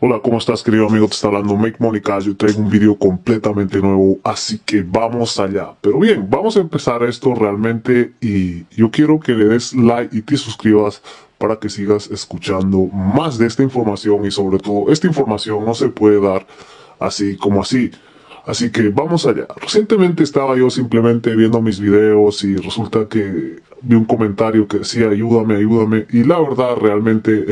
Hola, ¿cómo estás, querido amigo? Te está hablando Make Money Cash. Yo traigo un video completamente nuevo, así que vamos allá. Pero bien, vamos a empezar esto realmente y yo quiero que le des like y te suscribas para que sigas escuchando más de esta información y sobre todo esta información no se puede dar así como así. Así que vamos allá. Recientemente estaba yo simplemente viendo mis videos y resulta que vi un comentario que decía ayúdame, ayúdame, y la verdad realmente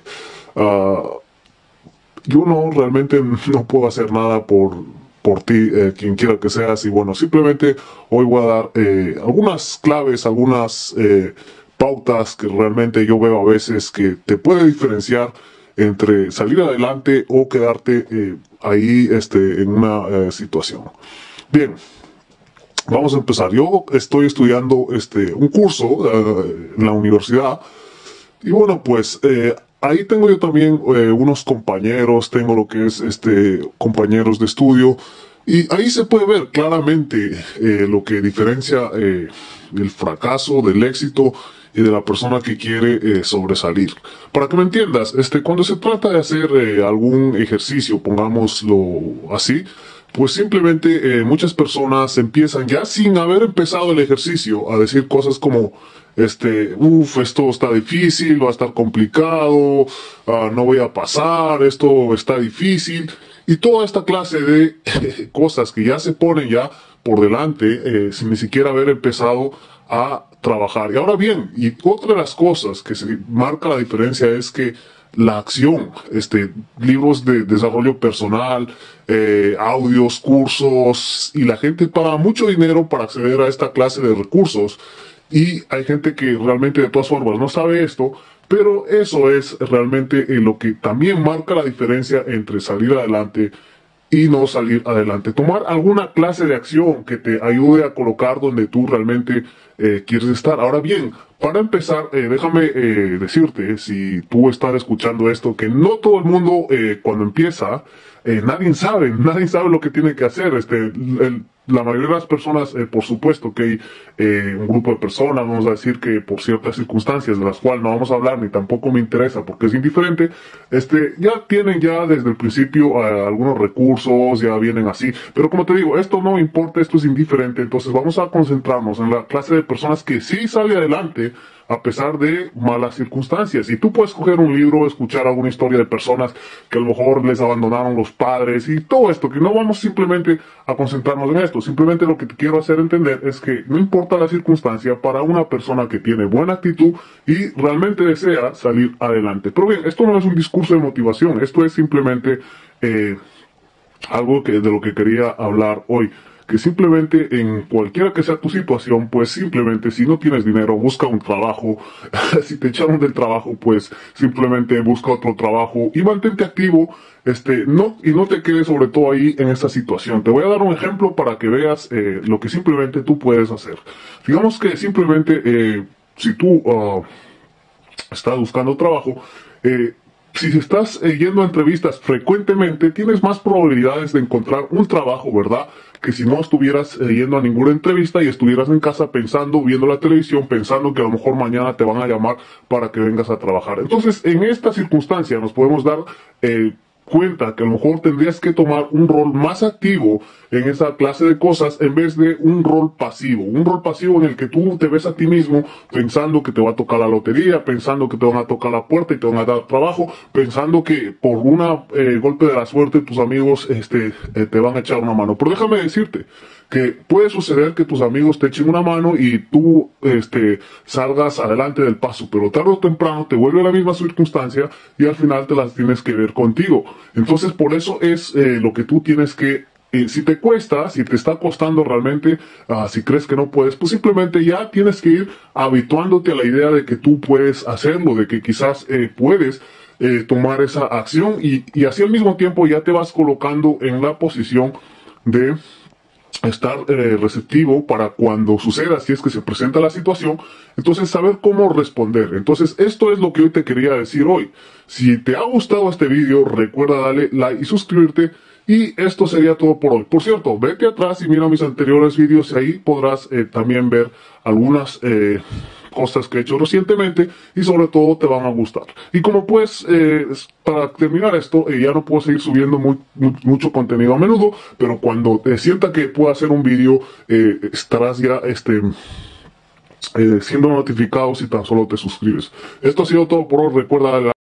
yo realmente no puedo hacer nada por ti, quien quiera que seas, y bueno, simplemente hoy voy a dar algunas claves, algunas pautas que realmente yo veo a veces que te puede diferenciar entre salir adelante o quedarte ahí en una situación. Bien, vamos a empezar. Yo estoy estudiando un curso en la universidad y bueno, pues ahí tengo yo también unos compañeros, tengo lo que es compañeros de estudio, y ahí se puede ver claramente lo que diferencia el fracaso del éxito y de la persona que quiere sobresalir. Para que me entiendas, cuando se trata de hacer algún ejercicio, pongámoslo así, pues simplemente muchas personas empiezan ya sin haber empezado el ejercicio a decir cosas como esto está difícil, va a estar complicado, no voy a pasar, esto está difícil, y toda esta clase de cosas que ya se ponen ya por delante sin ni siquiera haber empezado a trabajar. Y ahora bien, y otra de las cosas que se marca la diferencia es que la acción, libros de desarrollo personal, audios, cursos, y la gente paga mucho dinero para acceder a esta clase de recursos. Y hay gente que realmente de todas formas no sabe esto, pero eso es realmente lo que también marca la diferencia entre salir adelante y no salir adelante. Tomar alguna clase de acción que te ayude a colocar donde tú realmente quieres estar. Ahora bien, para empezar, déjame decirte, si tú estás escuchando esto, que no todo el mundo cuando empieza, nadie sabe lo que tiene que hacer. La mayoría de las personas, por supuesto que hay un grupo de personas, vamos a decir que por ciertas circunstancias de las cuales no vamos a hablar ni tampoco me interesa porque es indiferente, ya tienen ya desde el principio algunos recursos, ya vienen así, pero como te digo, esto no importa, esto es indiferente. Entonces vamos a concentrarnos en la clase de personas que sí sale adelante a pesar de malas circunstancias. Y tú puedes coger un libro, escuchar alguna historia de personas que a lo mejor les abandonaron los padres y todo esto, que no vamos simplemente a concentrarnos en esto. Simplemente lo que te quiero hacer entender es que no importa la circunstancia, para una persona que tiene buena actitud y realmente desea salir adelante. Pero bien, esto no es un discurso de motivación, esto es simplemente algo de lo que quería hablar hoy. Que simplemente en cualquiera que sea tu situación, pues simplemente si no tienes dinero, busca un trabajo. Si te echaron del trabajo, pues simplemente busca otro trabajo y mantente activo. No te quedes sobre todo ahí en esta situación. Te voy a dar un ejemplo para que veas lo que simplemente tú puedes hacer. Digamos que simplemente si tú estás buscando trabajo, si estás yendo a entrevistas frecuentemente, tienes más probabilidades de encontrar un trabajo, ¿verdad? Que si no estuvieras yendo a ninguna entrevista y estuvieras en casa pensando, viendo la televisión, pensando que a lo mejor mañana te van a llamar para que vengas a trabajar. Entonces, en esta circunstancia nos podemos dar cuenta que a lo mejor tendrías que tomar un rol más activo en esa clase de cosas en vez de un rol pasivo en el que tú te ves a ti mismo pensando que te va a tocar la lotería, pensando que te van a tocar la puerta y te van a dar trabajo, pensando que por un golpe de la suerte tus amigos te van a echar una mano. Pero déjame decirte que puede suceder que tus amigos te echen una mano y tú salgas adelante del paso, pero tarde o temprano te vuelve la misma circunstancia y al final te las tienes que ver contigo. Entonces por eso es lo que tú tienes que, si te cuesta, si te está costando realmente, si crees que no puedes, pues simplemente ya tienes que ir habituándote a la idea de que tú puedes hacerlo, de que quizás puedes tomar esa acción y así al mismo tiempo ya te vas colocando en la posición de estar receptivo para cuando suceda, si es que se presenta la situación, entonces saber cómo responder. Entonces esto es lo que hoy te quería decir hoy. Si te ha gustado este video, recuerda darle like y suscribirte, y esto sería todo por hoy. Por cierto, vete atrás y mira mis anteriores videos y ahí podrás también ver algunas cosas que he hecho recientemente y sobre todo te van a gustar. Y como pues, para terminar esto, ya no puedo seguir subiendo mucho contenido a menudo, pero cuando sienta que puedo hacer un vídeo, estarás ya siendo notificado si tan solo te suscribes. Esto ha sido todo por hoy. Recuerda darle